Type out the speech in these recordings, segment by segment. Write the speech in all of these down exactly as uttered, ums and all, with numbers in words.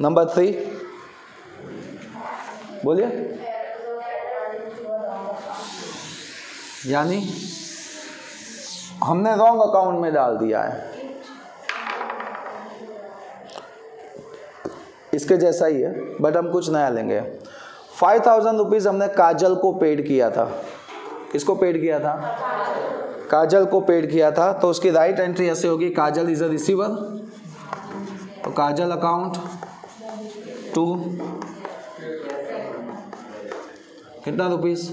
Number three बोलिए। यानी हमने रॉन्ग अकाउंट में डाल दिया है, इसके जैसा ही है बट हम कुछ नया लेंगे। फाइव थाउजेंड रुपीज़ हमने काजल को पेड किया था। किसको पेड किया था? काजल को पेड किया था। तो उसकी राइट एंट्री ऐसे होगी, काजल इज अ रिसीवर, तो काजल अकाउंट टू कितना रुपीस।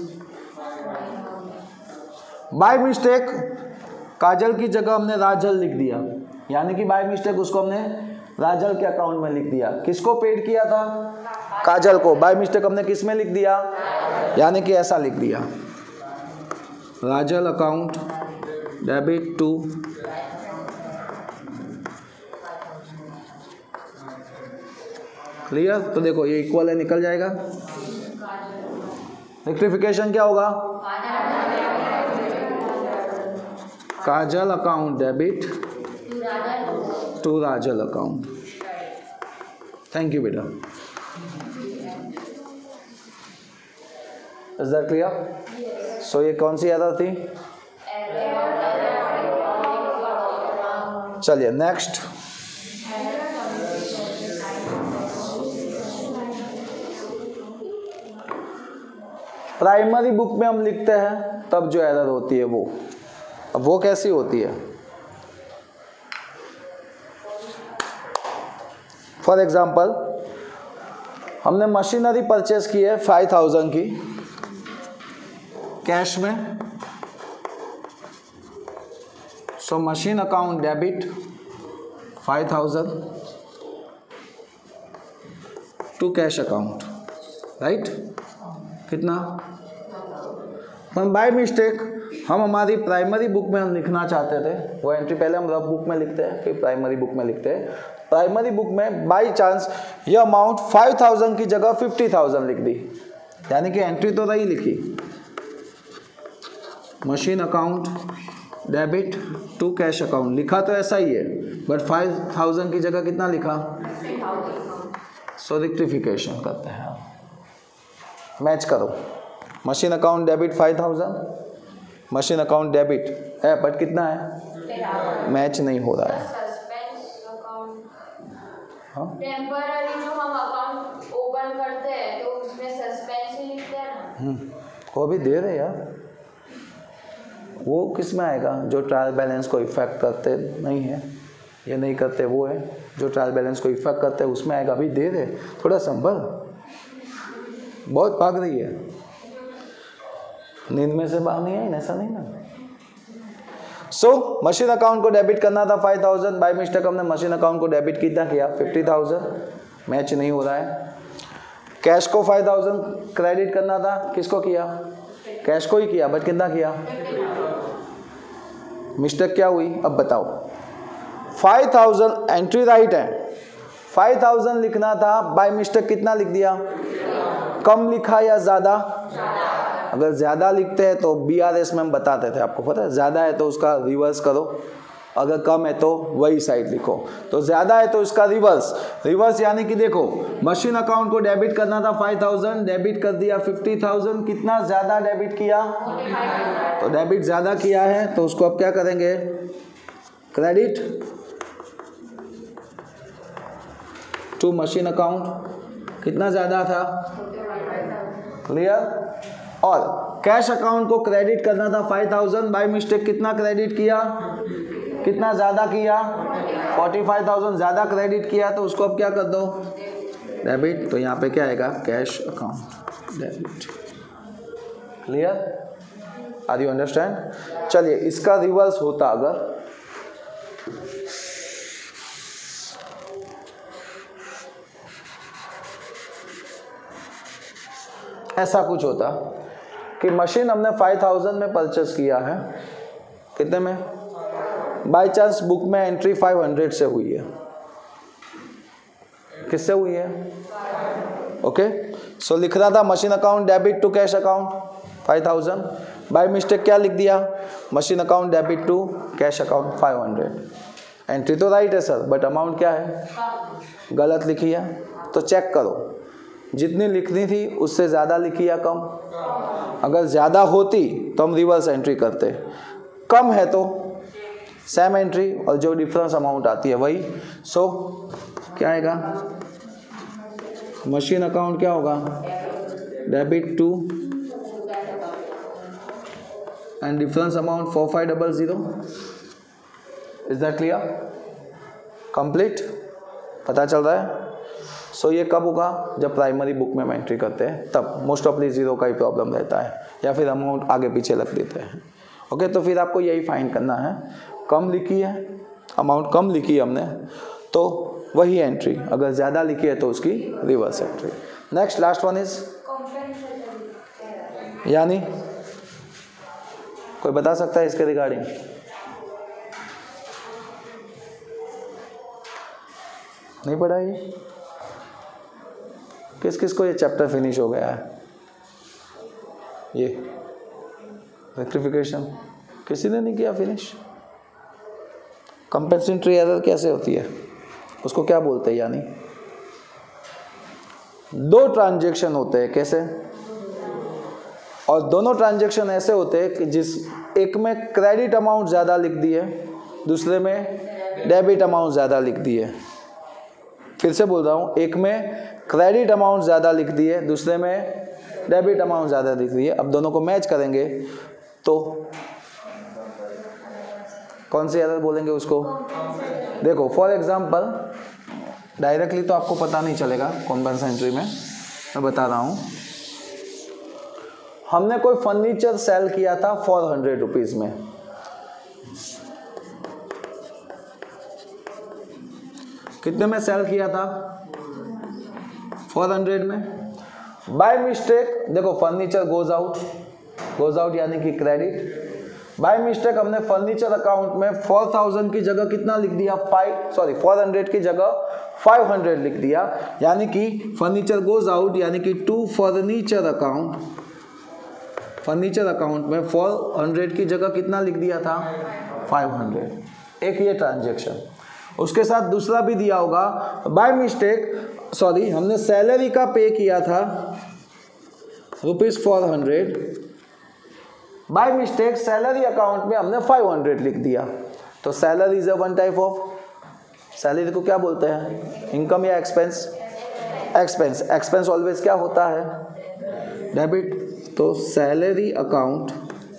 बाय मिस्टेक काजल की जगह हमने राजल लिख दिया, यानी कि बाय मिस्टेक उसको हमने राजल के अकाउंट में लिख दिया। किसको पेड किया था? काजल को। बाय मिस्टेक हमने किस में लिख दिया? यानी कि ऐसा लिख दिया, Rajal account debit to clear. तो देखो ये इक्वल है, निकल जाएगा। रेक्टिफिकेशन क्या होगा? Kajal account debit to Rajal account. Thank you बेटा। Is that clear? सो ये कौन सी एरर थी? चलिए नेक्स्ट। प्राइमरी बुक में हम लिखते हैं तब जो एरर होती है वो, अब वो कैसी होती है? फॉर एग्जाम्पल हमने मशीनरी परचेज की है फाइव थाउजेंड की कैश में, so machine account debit five thousand to cash account, right? कितना? पर बाय मिस्टेक हम हमारी प्राइमरी बुक में हम लिखना चाहते थे वो एंट्री, पहले हम रफ बुक में लिखते हैं फिर प्राइमरी बुक में लिखते हैं। प्राइमरी बुक में बाय चांस ये अमाउंट फाइव थाउजेंड की जगह फिफ्टी थाउजेंड लिख दी, यानी कि एंट्री तो रही लिखी, machine account debit to cash account, लिखा तो ऐसा ही है बट फाइव थाउजेंड की जगह कितना लिखा? सो रेक्टिफिकेशन करते हैं, मैच करो। Machine account debit five thousand, machine account debit है बट कितना है? मैच नहीं हो रहा है। हाँ? टेम्पररी जो हम अकाउंट ओपन करते हैं तो उसमें सस्पेंस ही लिखते हैं ना। हम्म वो भी दे रहे यार, वो किस में आएगा? जो ट्रायल बैलेंस को इफेक्ट करते नहीं है, ये नहीं करते वो है, जो ट्रायल बैलेंस को इफेक्ट करते हैं उसमें आएगा। अभी दे रहे, थोड़ा संभल, बहुत भाग रही है, नींद में से बाहर नहीं आई, ऐसा नहीं ना। सो मशीन अकाउंट को डेबिट करना था फाइव थाउजेंड, बाय मिस्टेक हमने मशीन अकाउंट को डेबिट कितना किया? फिफ्टी थाउजेंड, मैच नहीं हो रहा है। कैश को फाइव थाउजेंड क्रेडिट करना था, किसको किया? कैश को ही किया बट कितना किया? मिस्टेक क्या हुई अब बताओ? फाइव थाउजेंड एंट्री राइट है, फाइव थाउजेंड लिखना था, बाय मिस्टेक कितना लिख दिया? कम लिखा या ज़्यादा? अगर ज़्यादा लिखते हैं तो बी आर एस में हम बताते थे, आपको पता है, ज़्यादा है तो उसका रिवर्स करो, अगर कम है तो वही साइड लिखो। तो ज़्यादा है तो इसका रिवर्स, रिवर्स यानी कि देखो मशीन अकाउंट को डेबिट करना था फाइव थाउजेंड, डेबिट कर दिया फिफ्टी थाउजेंड, कितना ज़्यादा डेबिट किया? तो डेबिट ज़्यादा किया है तो उसको अब क्या करेंगे? क्रेडिट टू मशीन अकाउंट, कितना ज़्यादा था? क्लियर? और कैश अकाउंट को क्रेडिट करना था फाइव थाउजेंड, बाय मिस्टेक कितना क्रेडिट किया? कितना ज़्यादा किया? फोर्टी फाइव थाउजेंड ज़्यादा क्रेडिट किया, तो उसको अब क्या कर दो? डेबिट। तो यहाँ पे क्या आएगा? Cash account debit. Clear? Are you understand? चलिए इसका रिवर्स होता अगर, ऐसा कुछ होता कि मशीन हमने फाइव थाउजेंड में परचेस किया है, कितने में? बाय चांस बुक में एंट्री फाइव हंड्रेड से हुई है, किससे हुई है? ओके, सो लिख रहा था machine account debit to cash account five thousand, by mistake क्या लिख दिया? Machine account debit to cash account five hundred. Entry तो राइट है सर बट अमाउंट क्या है? गलत लिखी है। तो चेक करो जितनी लिखनी थी उससे ज़्यादा लिखी या कम। अगर ज़्यादा होती तो हम रिवर्स एंट्री करते, कम है तो सेम एंट्री, और जो डिफरेंस अमाउंट आती है वही। सो so, क्या आएगा, मशीन अकाउंट क्या होगा, debit to and difference amount four five double zero. Is that clear, complete, पता चल रहा है। सो so, ये कब होगा, जब प्राइमरी बुक में हम एंट्री करते हैं तब मोस्ट ऑफली जीरो का ही प्रॉब्लम रहता है, या फिर अमाउंट आगे पीछे रख देते हैं। ओके okay, तो फिर आपको यही फाइंड करना है, कम लिखी है अमाउंट, कम लिखी है हमने तो वही एंट्री, अगर ज़्यादा लिखी है तो उसकी reverse entry. Next last one is, यानी कोई बता सकता है इसके रिगार्डिंग? नहीं पढ़ा ये? किस किस को ये चैप्टर फिनिश हो गया है? ये रेक्टिफिकेशन किसी ने नहीं किया फिनिश? कंपेंसेटरी एरर कैसे होती है, उसको क्या बोलते हैं? यानी दो ट्रांजैक्शन होते हैं, कैसे? और दोनों ट्रांजैक्शन ऐसे होते हैं कि जिस एक में क्रेडिट अमाउंट ज़्यादा लिख दी है, दूसरे में डेबिट अमाउंट ज़्यादा लिख दी है। फिर से बोल रहा हूँ, एक में क्रेडिट अमाउंट ज़्यादा लिख दी है, दूसरे में डेबिट अमाउंट ज़्यादा लिख दी है। अब दोनों को मैच करेंगे तो कौन सी एरर बोलेंगे उसको? देखो फॉर एग्जांपल, डायरेक्टली तो आपको पता नहीं चलेगा कंपेंसेटरी में, मैं बता रहा हूँ। हमने कोई फर्नीचर सेल किया था फोर हंड्रेड रुपीज़ में, कितने में सेल किया था? फोर हंड्रेड में। बाय मिस्टेक देखो furniture goes out, goes out यानी कि क्रेडिट। बाय मिस्टेक हमने फर्नीचर अकाउंट में फोर थाउजेंड की जगह कितना लिख दिया, फाइव सॉरी फोर हंड्रेड की जगह फाइव हंड्रेड लिख दिया, यानी कि फर्नीचर गोज आउट, यानी कि to furniture account, furniture account में फोर हंड्रेड की जगह कितना लिख दिया था, फाइव हंड्रेड। एक ये ट्रांजैक्शन। उसके साथ दूसरा भी दिया होगा, बाय मिस्टेक सॉरी हमने सैलरी का पे किया था rupees four hundred, by mistake salary account में हमने फाइव हंड्रेड लिख दिया। तो salary is a one type of, salary को क्या बोलते हैं, इनकम या एक्सपेंस? एक्सपेंस। एक्सपेंस ऑलवेज क्या होता है, डेबिट। तो सैलरी अकाउंट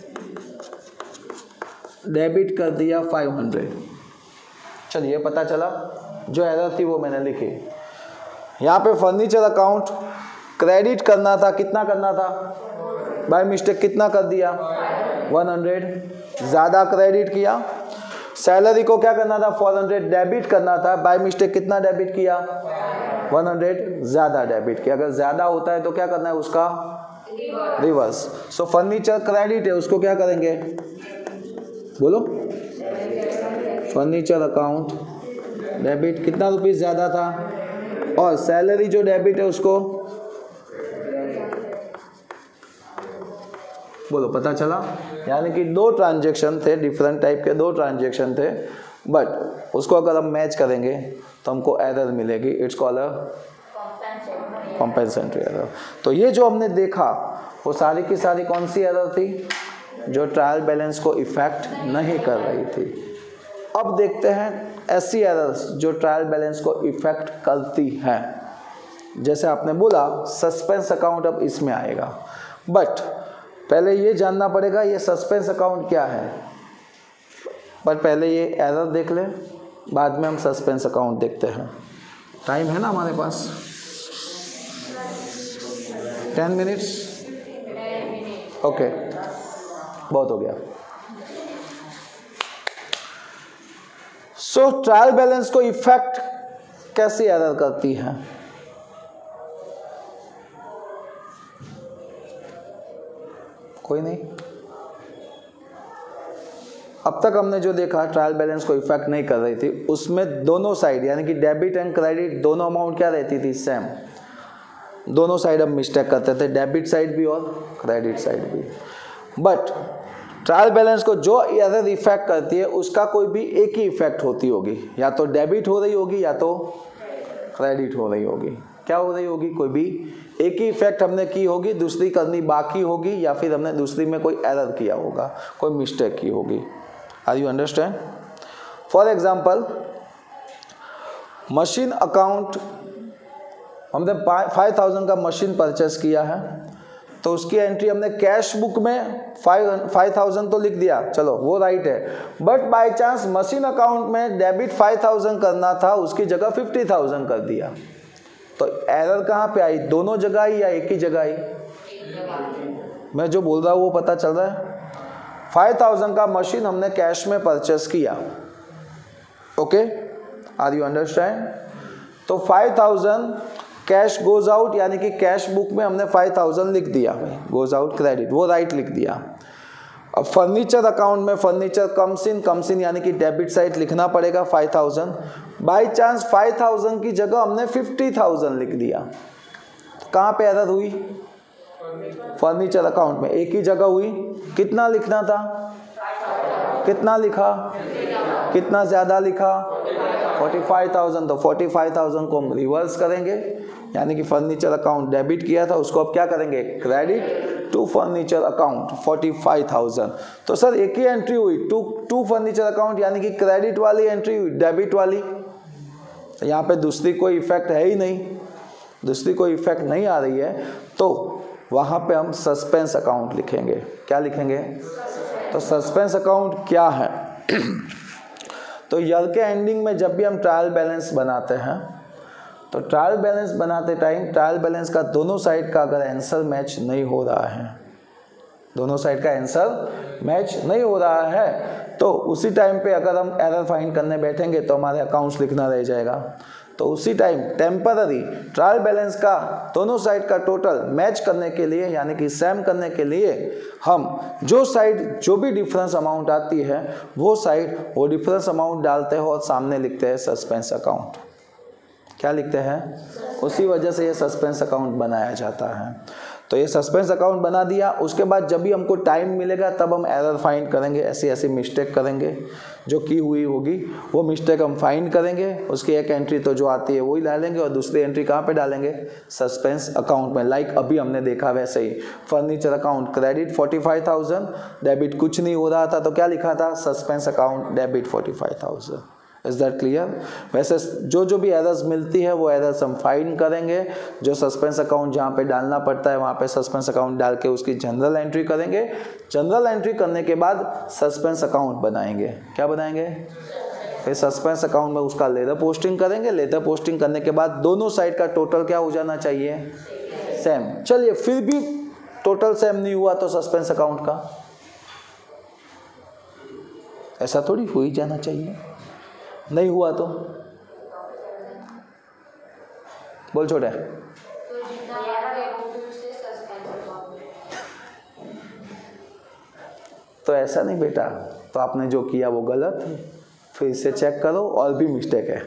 डेबिट कर दिया फाइव हंड्रेड। चलिए पता चला, जो एरर थी वो मैंने लिखी। यहाँ पे फर्नीचर अकाउंट क्रेडिट करना था, कितना करना था, बाय मिस्टेक कितना कर दिया, वन हंड्रेड, ज़्यादा क्रेडिट किया। सैलरी को क्या करना था, फोर हंड्रेड डेबिट करना था, बाय मिस्टेक कितना डेबिट किया, वन हंड्रेड, ज़्यादा डेबिट किया। अगर ज़्यादा होता है तो क्या करना है उसका, रिवर्स। सो फर्नीचर क्रेडिट है, उसको क्या करेंगे, बोलो? फर्नीचर अकाउंट डेबिट, कितना रुपीस ज़्यादा था, और सैलरी जो डेबिट है उसको बोलो, पता चला? यानी कि दो ट्रांजैक्शन थे, डिफरेंट टाइप के दो ट्रांजैक्शन थे, बट उसको अगर हम मैच करेंगे तो हमको एरर मिलेगी। It's called a compensatory error. तो ये जो हमने देखा वो सारी की सारी कौन सी एरर थी, जो ट्रायल बैलेंस को इफेक्ट नहीं कर रही थी। अब देखते हैं ऐसी एरर्स जो ट्रायल बैलेंस को इफेक्ट करती हैं। जैसे आपने बोला सस्पेंस अकाउंट अब इसमें आएगा, बट पहले ये जानना पड़ेगा ये सस्पेंस अकाउंट क्या है। पर पहले ये एरर देख ले, बाद में हम सस्पेंस अकाउंट देखते हैं। टाइम है ना हमारे पास, टेन मिनट्स, ओके बहुत हो गया। सो ट्रायल बैलेंस को इफेक्ट कैसी एरर करती है? कोई नहीं। अब तक हमने जो देखा ट्रायल बैलेंस को इफेक्ट नहीं कर रही थी, उसमें दोनों साइड यानी कि डेबिट एंड क्रेडिट दोनों अमाउंट क्या रहती थी, सेम। दोनों साइड हम मिस्टेक करते थे, डेबिट साइड भी और क्रेडिट साइड भी। बट ट्रायल बैलेंस को जो एरर इफेक्ट करती है उसका कोई भी एक ही इफेक्ट होती होगी, या तो डेबिट हो रही होगी या तो क्रेडिट हो रही होगी। क्या हो रही होगी, कोई भी एक ही इफेक्ट हमने की होगी, दूसरी करनी बाकी होगी, या फिर हमने दूसरी में कोई एरर किया होगा, कोई मिस्टेक की होगी। Are you understand? For example machine account, हमने फाइव थाउजेंड का मशीन परचेस किया है, तो उसकी एंट्री हमने कैश बुक में फाइव फाइव थाउजेंड तो लिख दिया, चलो वो राइट है। But by chance machine account में डेबिट फाइव थाउजेंड करना था, उसकी जगह फिफ्टी थाउजेंड कर दिया, तो एरर कहाँ पे आई, दोनों जगह आई या एक ही जगह आई? मैं जो बोल रहा हूँ वो पता चल रहा है? फाइव थाउजेंड का मशीन हमने कैश में परचेस किया, ओके, आर यू अंडरस्टैंड? तो five thousand cash goes out, यानी कि कैश बुक में हमने फाइव थाउजेंड लिख दिया, गोज आउट क्रेडिट, वो राइट लिख दिया। अब फर्नीचर अकाउंट में furniture comes in, comes in यानी कि डेबिट साइड लिखना पड़ेगा five thousand. By chance five thousand की जगह हमने फिफ्टी थाउजेंड लिख दिया, कहाँ पे एरर हुई? फर्नीचर अकाउंट में, एक ही जगह हुई। कितना लिखना था, कितना लिखा, कितना ज़्यादा लिखा, फोर्टी फाइव थाउजेंड। तो फोर्टी फाइव थाउजेंड को हम रिवर्स करेंगे, यानी कि फर्नीचर अकाउंट डेबिट किया था, उसको अब क्या करेंगे, credit to furniture account forty five thousand. तो सर एक ही एंट्री हुई, टू टू फर्नीचर अकाउंट, यानी कि क्रेडिट वाली एंट्री हुई, डेबिट वाली। यहाँ पे दूसरी कोई इफेक्ट है ही नहीं, दूसरी कोई इफेक्ट नहीं आ रही है, तो वहाँ पे हम सस्पेंस अकाउंट लिखेंगे। क्या लिखेंगे? तो सस्पेंस अकाउंट क्या है? तो ईयर के एंडिंग में जब भी हम ट्रायल बैलेंस बनाते हैं, तो ट्रायल बैलेंस बनाते टाइम ट्रायल बैलेंस का दोनों साइड का अगर आंसर मैच नहीं हो रहा है, दोनों साइड का आंसर मैच नहीं हो रहा है, तो उसी टाइम पे अगर हम एरर फाइंड करने बैठेंगे तो हमारे अकाउंट्स लिखना रह जाएगा। तो उसी टाइम टेम्पररी ट्रायल बैलेंस का दोनों साइड का टोटल मैच करने के लिए, यानी कि सेम करने के लिए, हम जो साइड जो भी डिफरेंस अमाउंट आती है वो साइड वो डिफरेंस अमाउंट डालते हैं और सामने लिखते हैं सस्पेंस अकाउंट। क्या लिखते हैं? उसी वजह से ये सस्पेंस अकाउंट बनाया जाता है। तो ये सस्पेंस अकाउंट बना दिया, उसके बाद जब भी हमको टाइम मिलेगा तब हम एरर फाइंड करेंगे, ऐसी ऐसी मिस्टेक करेंगे जो की हुई होगी, वो मिस्टेक हम फाइंड करेंगे, उसकी एक एंट्री तो जो आती है वही डालेंगे और दूसरी एंट्री कहाँ पे डालेंगे? सस्पेंस अकाउंट में। लाइक अभी हमने देखा वैसे ही, furniture account credit forty five thousand, debit कुछ नहीं हो रहा था, तो क्या लिखा था? Suspense account debit forty five thousand. Is that clear? वैसे जो जो भी एरर्स मिलती है वो एरर्स हम फाइंड करेंगे, जो सस्पेंस अकाउंट जहाँ पे डालना पड़ता है वहाँ पे सस्पेंस अकाउंट डाल के उसकी जनरल एंट्री करेंगे। जनरल एंट्री करने के बाद सस्पेंस अकाउंट बनाएंगे। क्या बनाएंगे? फिर सस्पेंस अकाउंट में उसका लेटर पोस्टिंग करेंगे। लेटर पोस्टिंग करने के बाद दोनों साइड का टोटल क्या हो जाना चाहिए? सेम। चलिए फिर भी टोटल सेम नहीं हुआ तो सस्पेंस अकाउंट का ऐसा थोड़ी हो ही जाना चाहिए, नहीं हुआ तो बोल छोटे। तो ऐसा नहीं बेटा, तो आपने जो किया वो गलत है, फिर से चेक करो, और भी मिस्टेक है,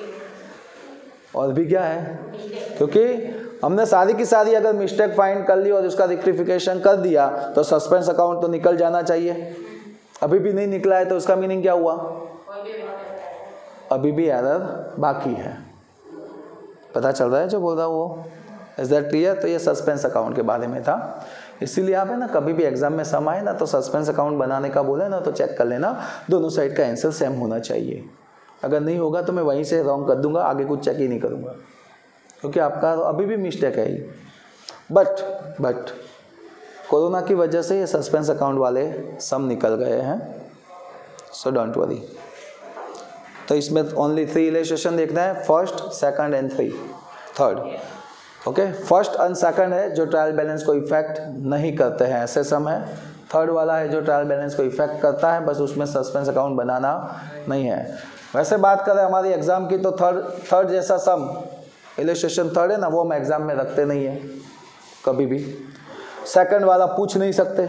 और भी क्या है, क्योंकि हमने सारी की सारी अगर मिस्टेक फाइंड कर ली और उसका रेक्टिफिकेशन कर दिया तो सस्पेंस अकाउंट तो निकल जाना चाहिए। अभी भी नहीं निकला है तो उसका मीनिंग क्या हुआ? अभी भी एरर बाकी है। पता चल रहा है जो बोल रहा हूँ वो? Is that clear? तो ये सस्पेंस अकाउंट के बारे में था। इसीलिए आप है ना कभी भी एग्जाम में सम आए ना तो सस्पेंस अकाउंट बनाने का बोले ना तो चेक कर लेना दोनों साइड का आंसर सेम होना चाहिए। अगर नहीं होगा तो मैं वहीं से रॉन्ग कर दूंगा, आगे कुछ चेक ही नहीं करूँगा, क्योंकि आपका अभी भी मिस्टेक है ही। बट बट कोरोना की वजह से ये सस्पेंस अकाउंट वाले सम निकल गए हैं, सो डोंट वरी। तो इसमें ओनली थ्री इलस्ट्रेशन देखना है, first, second and three third. Okay, first and second है जो ट्रायल बैलेंस को इफेक्ट नहीं करते हैं, ऐसे सम है। थर्ड वाला है जो ट्रायल बैलेंस को इफेक्ट करता है, बस उसमें सस्पेंस अकाउंट बनाना नहीं है। वैसे बात करें हमारी एग्जाम की तो थर्ड थर्ड जैसा सम इलस्ट्रेशन थर्ड है ना, वो हम एग्जाम में रखते नहीं है कभी भी। सेकंड वाला पूछ नहीं सकते।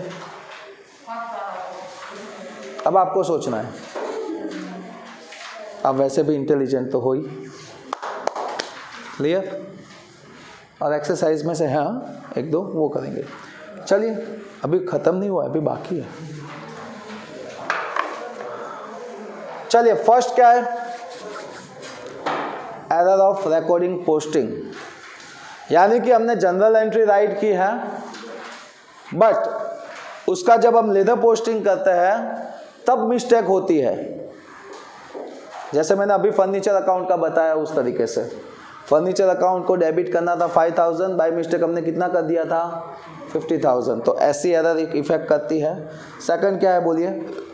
अब आपको सोचना है, आप वैसे भी इंटेलिजेंट तो हो ही, क्लियर? और एक्सरसाइज में से हाँ एक दो वो करेंगे। चलिए अभी ख़त्म नहीं हुआ, अभी बाकी है। चलिए फर्स्ट क्या है? Error of recording posting. यानी कि हमने जनरल एंट्री राइट की है, बट उसका जब हम लेजर पोस्टिंग करते हैं तब मिस्टेक होती है। जैसे मैंने अभी फर्नीचर अकाउंट का बताया उस तरीके से, फर्नीचर अकाउंट को डेबिट करना था फाइव थाउजेंड, बाई मिस्टेक हमने कितना कर दिया था फिफ्टी थाउजेंड, तो ऐसी एरर एक इफेक्ट करती है। सेकंड क्या है बोलिए?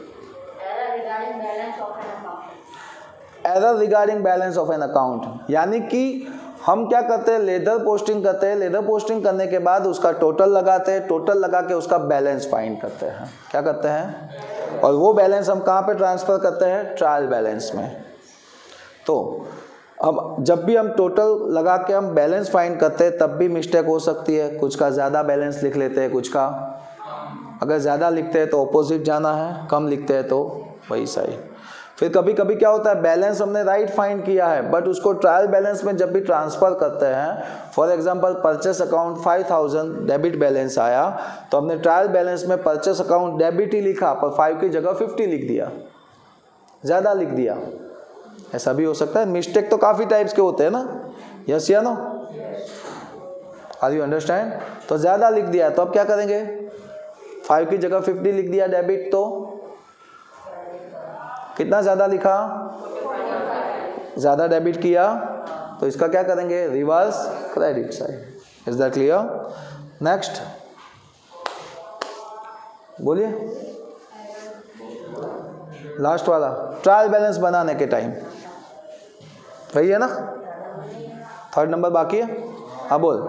Error regarding balance of an account, यानी कि हम क्या करते हैं, लेजर पोस्टिंग करते हैं, लेजर पोस्टिंग करने के बाद उसका टोटल लगाते हैं, टोटल लगा के उसका बैलेंस फाइंड करते हैं। क्या करते हैं? और वो बैलेंस हम कहाँ पे ट्रांसफ़र करते हैं? ट्रायल बैलेंस में। तो अब जब भी हम टोटल लगा के हम बैलेंस फाइंड करते हैं तब भी मिस्टेक हो सकती है, कुछ का ज़्यादा बैलेंस लिख लेते हैं, कुछ का अगर ज़्यादा लिखते हैं तो ऑपोजिट जाना है, कम लिखते हैं तो वही सही। फिर कभी कभी क्या होता है, बैलेंस हमने राइट फाइंड किया है बट उसको ट्रायल बैलेंस में जब भी ट्रांसफ़र करते हैं, for example purchase account five thousand debit balance आया, तो हमने ट्रायल बैलेंस में परचेस अकाउंट डेबिट ही लिखा पर फाइव की जगह फिफ्टी लिख दिया, ज़्यादा लिख दिया, ऐसा भी हो सकता है। मिस्टेक तो काफ़ी टाइप्स के होते हैं ना, यस या नो, आर यू अंडरस्टैंड? तो ज़्यादा लिख दिया तो अब क्या करेंगे, फाइव की जगह फिफ्टी लिख दिया डेबिट, तो कितना ज़्यादा लिखा, ज़्यादा डेबिट किया, तो इसका क्या करेंगे, reverse credit side. Is that clear? Next बोलिए, लास्ट वाला ट्रायल बैलेंस बनाने के टाइम, वही है ना, थर्ड नंबर बाकी है। हाँ बोल।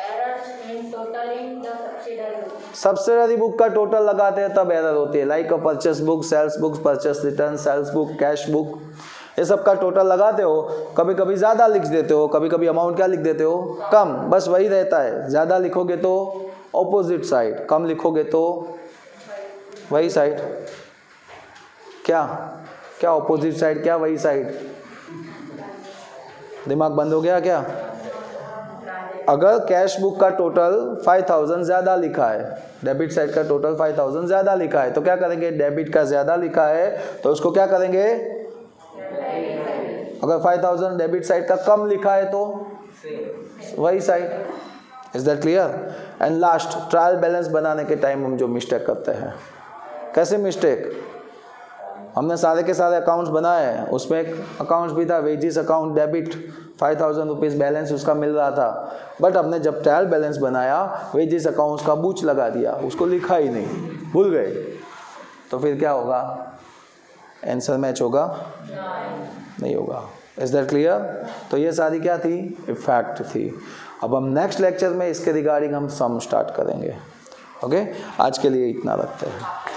सब्सिडरी बुक का टोटल लगाते हैं तब एरर होती है, like a purchase book, sales book, purchase return, sales book, cash book, ये सब का टोटल लगाते हो, कभी कभी ज़्यादा लिख देते हो, कभी कभी अमाउंट क्या लिख देते हो, कम, बस वही रहता है। ज़्यादा लिखोगे तो ऑपोजिट साइड, कम लिखोगे तो वही साइड। क्या क्या ऑपोजिट साइड, क्या वही साइड? दिमाग बंद हो गया क्या? अगर कैश बुक का टोटल फाइव थाउजेंड ज़्यादा लिखा है, डेबिट साइड का टोटल फाइव थाउजेंड ज़्यादा लिखा है, तो क्या करेंगे, डेबिट का ज़्यादा लिखा है तो उसको क्या करेंगे, अगर फाइव थाउजेंड डेबिट साइड का कम लिखा है तो वही side. Is that clear? And last, trial balance बनाने के टाइम हम जो मिस्टेक करते हैं, कैसे मिस्टेक, हमने सारे के सारे अकाउंट्स बनाए हैं, उसमें एक अकाउंट्स भी था wages account debit, five thousand rupees balance उसका मिल रहा था, बट हमने जब ट्रायल बैलेंस बनाया वेजिस अकाउंट्स का बूच लगा दिया, उसको लिखा ही नहीं, भूल गए, तो फिर क्या होगा, आंसर मैच होगा नहीं होगा। Is that clear? तो ये सारी क्या थी, इफेक्ट थी। अब हम नेक्स्ट लेक्चर में इसके रिगार्डिंग हम सम स्टार्ट करेंगे। ओके, आज के लिए इतना रखते हैं।